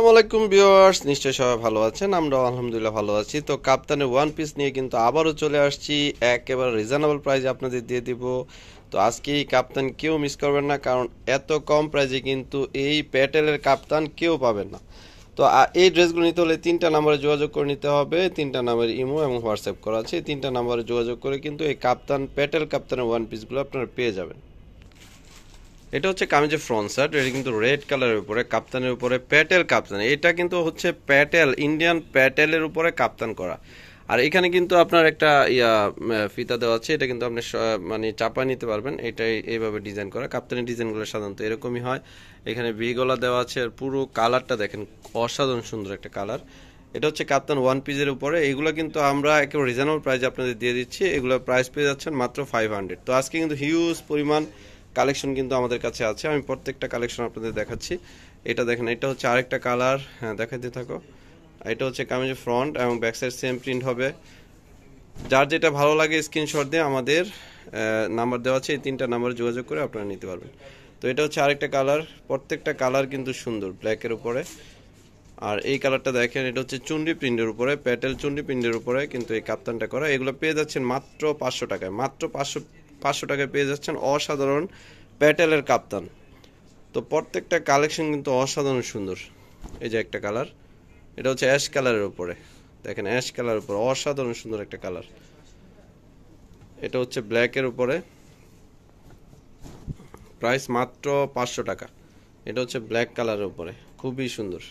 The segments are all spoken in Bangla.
আসসালামু আলাইকুম ভিউয়ার্স, নিশ্চয়ই সবাই ভালো আছেন। আমরাও আলহামদুলিল্লাহ ভালো আছি। তো কাপ্তানের ওয়ান পিস নিয়ে কিন্তু আবারও চলে আসছি, একেবারে রিজনেবল প্রাইসে আপনাদের দিয়ে দিব। তো আজকে এই কাপ্তান কেউ মিস করবেন না, কারণ এত কম প্রাইসে কিন্তু এই প্যাটেলের কাপ্তান কেউ পাবেন না। তো এই ড্রেসগুলো নিতে হলে 3টা নাম্বারে যোগাযোগ করে নিতে হবে। 3টা নাম্বারে ইমো এবং হোয়াটসঅ্যাপ করা আছে। 3টা নাম্বারে যোগাযোগ করে কিন্তু এই কাপ্তান প্যাটেল কাপ্তানের ওয়ান পিসগুলো আপনারা পেয়ে যাবেন। এটা হচ্ছে কামিজের ফ্রন্ট সাইড, এটা কিন্তু রেড কালারের উপরে কাপ্তানের উপরে প্যাটেল কাপ্তান। এটা কিন্তু হচ্ছে প্যাটেল, ইন্ডিয়ান প্যাটেলের উপরে কাপ্তান করা। আর এখানে কিন্তু আপনার একটা ফিতা দেওয়া আছে, এটা কিন্তু আপনি মানে চাপা নিতে পারবেন। এটাই এইভাবে ডিজাইন করা। কাপ্তানের ডিজাইনগুলো সাধারণত এরকমই হয়। এখানে ভি গলা দেওয়া আছে, আর পুরো কালারটা দেখেন, অসাধারণ সুন্দর একটা কালার। এটা হচ্ছে কাপ্তান ওয়ান পিসের উপরে। এগুলো কিন্তু আমরা একেবারে রিজনেবল প্রাইসে আপনাদের দিয়ে দিচ্ছি। এগুলোর প্রাইস পেয়ে যাচ্ছেন মাত্র 500। তো আজকে কিন্তু হিউজ পরিমাণ কালেকশন কিন্তু আমাদের কাছে আছে। আমি প্রত্যেকটা কালেকশন আপনাদের দেখাচ্ছি। এটা দেখেন, এটা হচ্ছে আরেকটা কালার। হ্যাঁ, দেখাতে থাকো। এটা হচ্ছে কামিজের ফ্রন্ট এবং ব্যাক সাইড সেম প্রিন্ট হবে। যার যেটা ভালো লাগে স্ক্রিনশট দিয়ে আমাদের নাম্বার দেওয়া আছে, এই 3টা নাম্বারে যোগাযোগ করে আপনারা নিতে পারবেন। তো এটা হচ্ছে আরেকটা কালার। প্রত্যেকটা কালার কিন্তু সুন্দর, ব্ল্যাকের উপরে। আর এই কালারটা দেখেন, এটা হচ্ছে চুন্ডি প্রিন্টের উপরে, প্যাটেল চুন্ডি প্রিন্টের উপরে কিন্তু এই কাপ্তানটা করা। এগুলো পেয়ে যাচ্ছেন মাত্র 500 টাকায়। মাত্র 500 টাকায় পেয়ে যাচ্ছেন অসাধারণ প্যাটেলের কাপ্তান। তো প্রত্যেকটা কালেকশন কিন্তু অসাধারণ সুন্দর। এই যে একটা কালার, এটা হচ্ছে অ্যাশ কালারের উপরে, দেখেন অ্যাশ কালারের উপরে অসাধারণ সুন্দর একটা কালার। এটা হচ্ছে ব্ল্যাকের উপরে, প্রাইস মাত্র 500 টাকা। এটা হচ্ছে ব্ল্যাক কালারের উপরে, খুবই সুন্দর।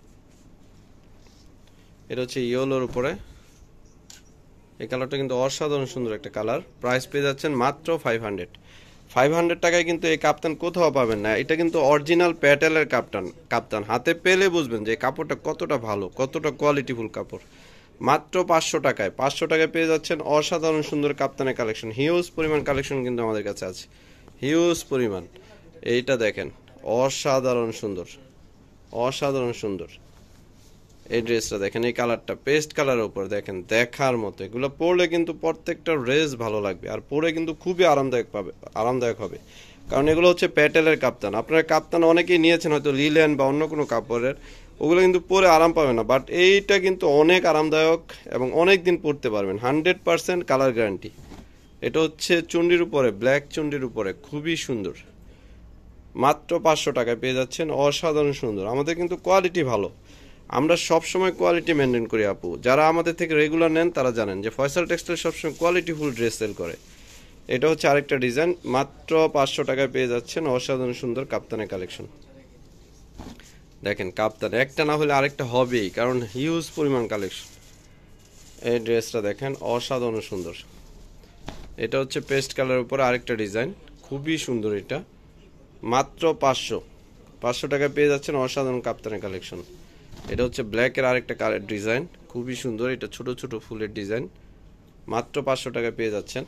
এটা হচ্ছে ইয়েলোর উপরে, এই কালারটা কিন্তু অসাধারণ সুন্দর একটা কালার। প্রাইস পেয়ে যাচ্ছেন মাত্র 500 টাকায়। কিন্তু এই কাপ্তান কোথাও পাবেন না। এটা কিন্তু অরিজিনাল প্যাটেলের কাপ্তান হাতে পেলে বুঝবেন যে কাপড়টা কতটা ভালো, কতটা কোয়ালিটিফুল কাপড়। মাত্র 500 টাকায়। 500 টাকায় পেয়ে যাচ্ছেন অসাধারণ সুন্দর কাপ্তানের কালেকশন। হিউজ পরিমাণ কালেকশন কিন্তু আমাদের কাছে আছে, হিউজ পরিমাণ। এইটা দেখেন, অসাধারণ সুন্দর, অসাধারণ সুন্দর। এই ড্রেসটা দেখেন, এই কালারটা পেস্ট কালারের উপর দেখেন, দেখার মতো। এগুলো পরলে কিন্তু প্রত্যেকটা ড্রেস ভালো লাগবে, আর পরে কিন্তু খুবই আরামদায়ক হবে। কারণ এগুলো হচ্ছে প্যাটেলের কাপ্তান। আপনারা কাপ্তান অনেকেই নিয়েছেন হয়তো লিলেন বা অন্য কোনো কাপড়ের, ওগুলো কিন্তু পরে আরাম পাবে না। বাট এইটা কিন্তু অনেক আরামদায়ক এবং অনেক দিন পরতে পারবেন, 100% কালার গ্যারান্টি। এটা হচ্ছে চুন্ডির উপরে, ব্ল্যাক চুন্ডির উপরে, খুবই সুন্দর। মাত্র 500 টাকায় পেয়ে যাচ্ছেন অসাধারণ সুন্দর। আমাদের কিন্তু কোয়ালিটি ভালো, আমরা সব সময় কোয়ালিটি মেনটেন করি আপু। যারা আমাদের থেকে রেগুলার নেন তারা জানেন যে ফয়সাল টেক্সটাইল সবসময় কোয়ালিটিফুল ড্রেস সেল করে। এটা হচ্ছে আরেকটা ডিজাইন, মাত্র 500 টাকায় পেয়ে যাচ্ছেন অসাধারণ সুন্দর কাপ্তানের কালেকশন। দেখেন কাপ্তান একটা না হলে আরেকটা হবেই, কারণ হিউজ পরিমাণ কালেকশন। এই ড্রেসটা দেখেন, অসাধারণ সুন্দর। এটা হচ্ছে পেস্ট কালারের উপরে আরেকটা ডিজাইন, খুবই সুন্দর। এটা মাত্র 500 টাকায় পেয়ে যাচ্ছেন অসাধারণ কাপ্তানের কালেকশন। এটা হচ্ছে ব্ল্যাকের আরেকটা কালার ডিজাইন, খুবই সুন্দর। এটা ছোট ছোট ফুলের ডিজাইন, মাত্র 500 টাকায় পেয়ে যাচ্ছেন।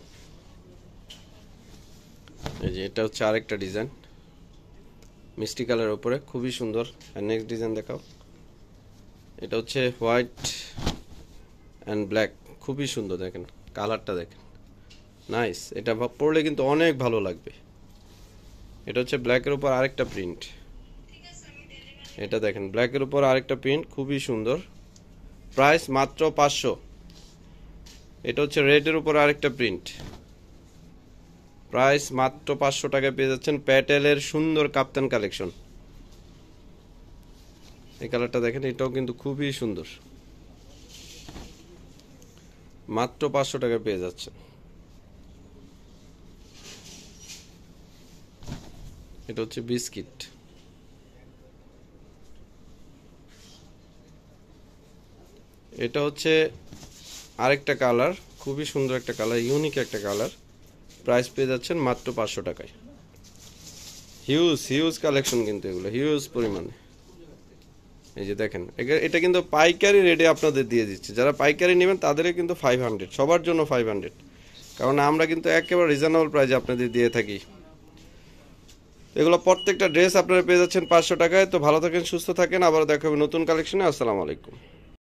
এই যে এটা হচ্ছে আরেকটা ডিজাইন, মিষ্টি কালারের উপরে, খুবই সুন্দর। আর নেক্সট ডিজাইন দেখাও। এটা হচ্ছে হোয়াইট অ্যান্ড ব্ল্যাক, খুবই সুন্দর। দেখেন কালারটা দেখেন, নাইস। এটা পরলে কিন্তু অনেক ভালো লাগবে। এটা হচ্ছে ব্ল্যাকের উপর আরেকটা প্রিন্ট, এটা দেখেন ব্ল্যাকের উপর আরেকটা প্রিন্ট, খুবই সুন্দর। প্রাইস মাত্র 500। এটা হচ্ছে রেডের উপর আরেকটা প্রিন্ট, প্রাইস মাত্র 500 টাকায় পেয়ে যাচ্ছেন প্যাটেলের সুন্দর কাপ্তান কালেকশন। এই কালারটা দেখেন, এটাও কিন্তু খুবই সুন্দর। মাত্র 500 টাকায় পেয়ে যাচ্ছেন। এটা হচ্ছে বিস্কিট, এটা হচ্ছে আরেকটা কালার, খুবই সুন্দর একটা কালার, ইউনিক একটা কালার। প্রাইস পেয়ে যাচ্ছেন মাত্র 500 টাকায়। হিউজ হিউজ কালেকশন কিন্তু এগুলো, হিউজ পরিমাণে। এই যে দেখেন, এটা কিন্তু পাইকারি রেটে আপনাদের দিয়ে দিচ্ছে। যারা পাইকারি নেবেন তাদেরও কিন্তু 500, সবার জন্য 500, কারণ আমরা কিন্তু একেবারে রিজনেবল প্রাইসে আপনাদের দিয়ে থাকি। এগুলো প্রত্যেকটা ড্রেস আপনারা পেয়ে যাচ্ছেন 500 টাকায়। তো ভালো থাকেন, সুস্থ থাকেন, আবারও দেখা হবে নতুন কালেকশনে। আসসালামু আলাইকুম।